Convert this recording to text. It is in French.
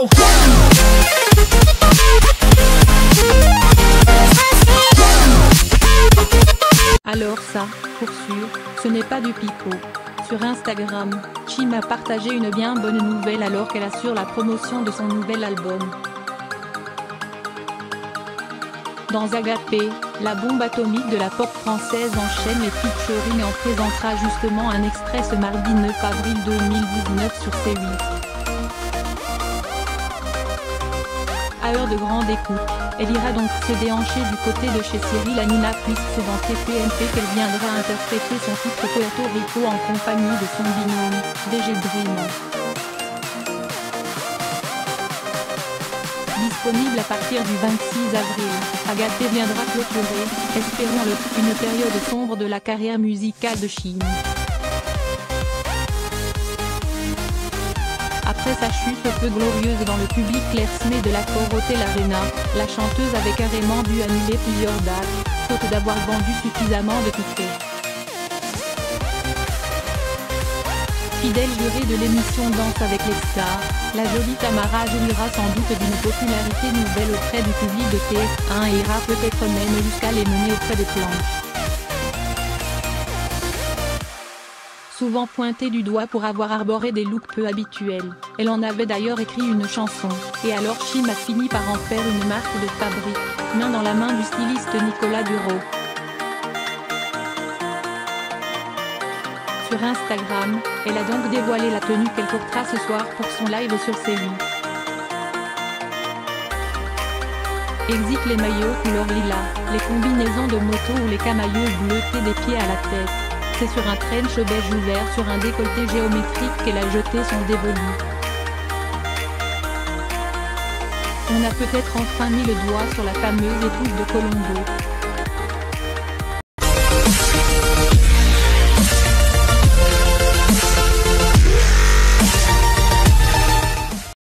go. Alors ça, pour sûr, ce n'est pas du pipeau. Sur Instagram, Chim a partagé une bien bonne nouvelle alors qu'elle assure la promotion de son nouvel album. Dans Agapé, la bombe atomique de la pop française enchaîne les featuring et en présentera justement un extrait ce mardi 9 avril 2019 sur C8. À heure de grande écoute, elle ira donc se déhancher du côté de chez Cyril Hanouna puisque c'est dans TPMP qu'elle viendra interpréter son titre Puerto Rico en compagnie de son binôme, VG Dream. Disponible à partir du 26 avril, Agapé viendra clôturer, espérons-le, une période sombre de la carrière musicale de Chim. Après sa chute peu glorieuse dans le public clairsemé de l'Accor Hotel Arena, la chanteuse avait carrément dû annuler plusieurs dates, faute d'avoir vendu suffisamment de tickets. Fidèle jurée de l'émission Danse avec les stars, la jolie Tamara jouira sans doute d'une popularité nouvelle auprès du public de TF1 et ira peut-être même jusqu'à les mener auprès des planches. Souvent pointée du doigt pour avoir arboré des looks peu habituels, elle en avait d'ailleurs écrit une chanson, et alors Chim a fini par en faire une marque de fabrique, main dans la main du styliste Nicolas Bureau. Sur Instagram, elle a donc dévoilé la tenue qu'elle portera ce soir pour son live sur C8. Exit les maillots couleur lilas, les combinaisons de moto ou les camaillots bleutés des pieds à la tête. C'est sur un trench beige ouvert sur un décolleté géométrique qu'elle a jeté son dévolu. On a peut-être enfin mis le doigt sur la fameuse épouse de Colombo.